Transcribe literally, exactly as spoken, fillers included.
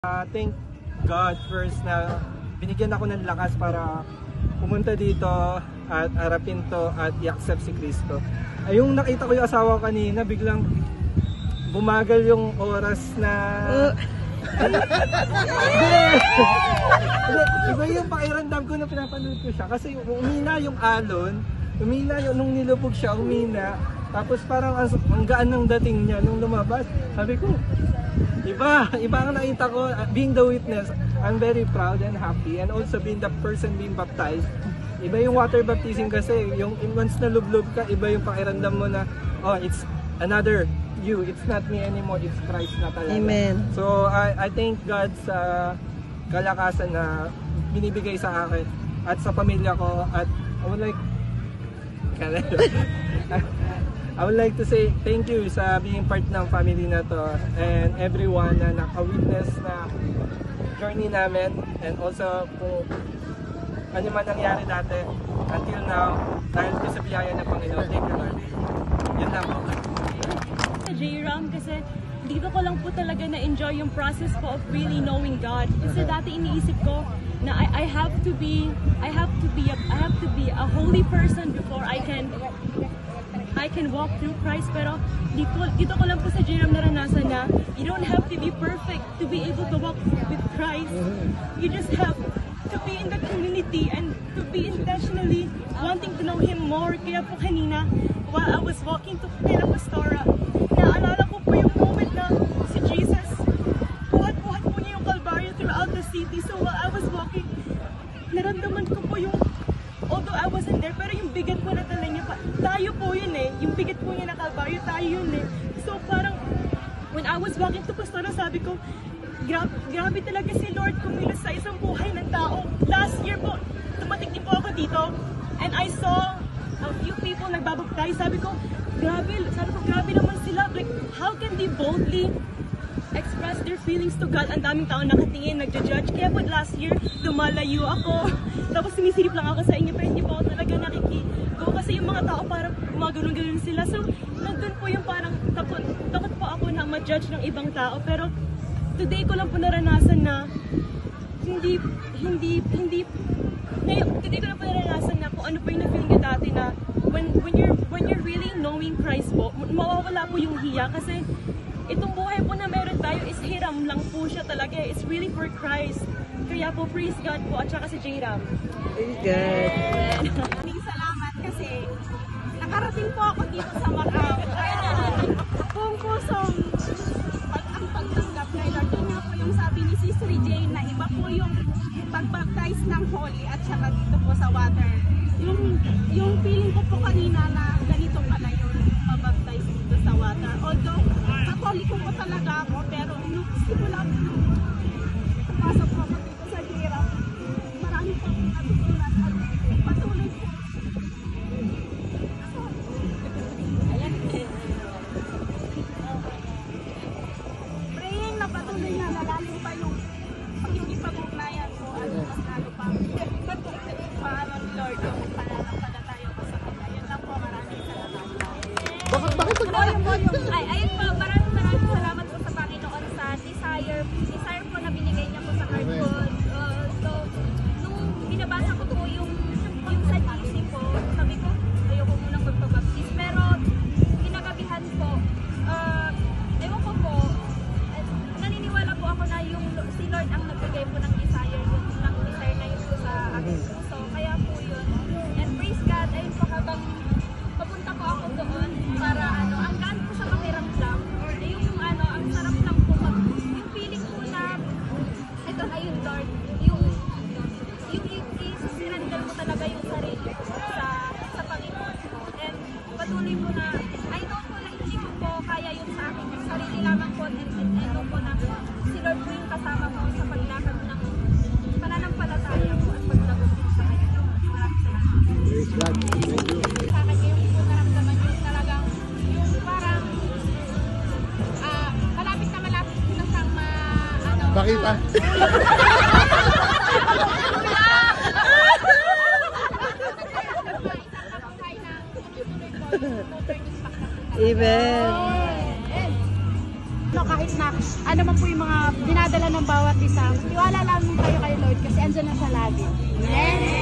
Uh, thank God first na binigyan ako ng lakas para pumunta dito at harapin to at i-accept si Kristo. Ay, yung nakita ko yung asawa ko kanina, biglang bumagal yung oras na... Iba yung pakiramdam ko na pinapanood ko siya kasi umina yung alon, umina yung nung nilubog siya, umina. Tapos parang ang, ang gaan ng dating niya nung lumabas. Sabi ko, Iba, iba ang nakita ko, being the witness, I'm very proud and happy, and also being the person being baptized. Iba yung water baptism kasi, yung once na lublob ka, iba yung pakiramdam mo na, oh, it's another you, it's not me anymore, it's Christ na talaga. Amen. So, I, I thank God sa kalakasan na binibigay sa akin at sa pamilya ko, at I would like, I would like to say thank you sa being part ng family na to and everyone na naka-witness na journey namin, and also kung ano man nangyari dati until now, dahil ko sa biyaya ng Panginoon. Thank you, Lord. Yun lang po. J-Ram, kasi dito ko lang po talaga na-enjoy yung process ko of really knowing God. Kasi dati iniisip ko na I, I have to be I have to be a, I have to be a holy person before I can I can walk through Christ, pero dito, dito ko lang po sa J-Ram naranasan na you don't have to be perfect to be able to walk with Christ. You just have to be in the community and to be intentionally wanting to know Him more. Kaya po kanina, while I was walking to Pila Pastora, naalala ko po yung moment na si Jesus, buhat-buhat po niya yung Calvario throughout the city. So while I was walking, naramdaman ko po yung, although I wasn't there, pero yung bigat po na tala niya, tayo po yun eh. Yung bigat po niya na Calvario, tayo yun eh. So parang, when I was walking to Pastora, sabi ko, grabe, grabe talaga si Lord kumilos sa isang buhay ng tao. Last year po, tumating din po ako dito, and I saw a few people nagbabaptize. Sabi ko, grabe, sabi ko, grabe naman sila. Like, how can they boldly express their feelings to God? Ang daming tao nakatingin, nagja-judge. Kaya po last year, lumalayo ako. Tapos sumisilip lang ako sa inyo, pero hindi po ako talaga nakikita. Kasi yung mga tao parang gumagano'n-gano'n sila. So, nandun po yung parang takot, takot po ako na ma-judge ng ibang tao. Pero today ko lang po naranasan na hindi, hindi, hindi, ngayon, today ko lang po naranasan na kung ano po yung na-feel nyo dati na when, when, you're, when you're really knowing Christ po, mawawala po yung hiya kasi itong buhay po na meron tayo is hiram lang po siya talaga. It's really for Christ. Kaya po, praise God po at saka si J-Ram. Praise God. Maraming salamat kasi nakarating po ako dito sa Macau. Kung pusong pag ang pagtanggap kay Lord, yun nga po yung sabi ni Sister Jane na iba po yung pagbaptize ng holy at saka dito po sa water. Yung, yung feeling ko po kanina na ganito pala yung pabaptize dito sa water. Although, katoliko po talaga ako, pero nung simula po nung pasok po ako dito sa J-Ram, marami po akong natutunan at patuloy po. Ayan. Praying na patuloy na lalalim pa yung pag-ipag-ugnayan ko at mas lalo pa paaron Lord yung pananampalataya ko sa Kanya. Yun lang po, maraming salamat. Bakit, bakit pag... Ay, ayun po, maraming maraming salamat po sa Panginoon sa desire, desire po na binigay niya po sa heart ko. Uh, so, nung binabasa ko po yung, yung sa G C po, sabi ko, ayoko munang magpabaptis. Pero, kinagabihan po, uh, ewan ko po, uh, naniniwala po ako na yung si Lord ang nagbigay po ng desire, yung ng desire na yun po sa akin po. So, kaya po yun. And praise God, ayun po habang papunta po ako doon para ano, ang gaan po sa pakiramdam or yung ano, ang sarap lang po mag, yung feeling po na ito na yung Lord, yung yung i-surrender mo talaga yung sarili po sa sa Panginoon po. And patuloy po na I know po na hindi ko po kaya yung sa akin yung sarili lamang po, and, and I know po na si Lord po yung kasama po sa paglakad ng pananampalataya po at paglabot po sa Kanya. Maraming salamat. Praise God. Thank you. Sa akin yung po naramdaman yung talagang yung parang ah malapit na malapit na siyang ma ano. Bakit pa? Amen. No, kahit kahit na ano man po yung mga dinadala ng bawat isa, tiwala lang kayo kay Lord kasi andyan na siya lagi. Amen?